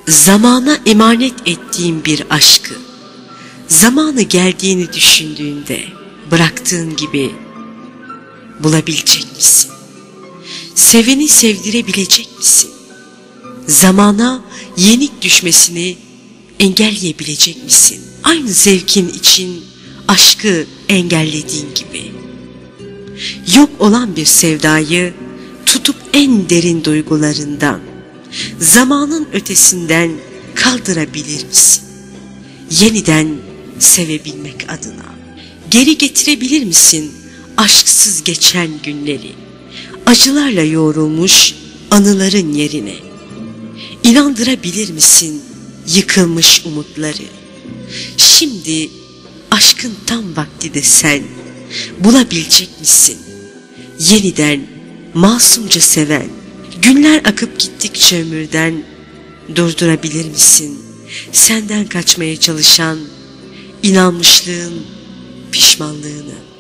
Zamana emanet ettiğin bir aşkı, zamanı geldiğini düşündüğünde bıraktığın gibi bulabilecek misin? Seveni sevdirebilecek misin? Zamana yenik düşmesini engelleyebilecek misin? Aynı zevkin için aşkı engellediğin gibi. Yok olan bir sevdayı tutup en derin duygularından, zamanın ötesinden kaldırabilir misin? Yeniden sevebilmek adına geri getirebilir misin aşksız geçen günleri, acılarla yoğrulmuş anıların yerine? İnandırabilir misin yıkılmış umutları? Şimdi aşkın tam vakti desen bulabilecek misin? Yeniden masumca seven, günler akıp gittikçe ömürden durdurabilir misin senden kaçmaya çalışan inanmışlığın pişmanlığını?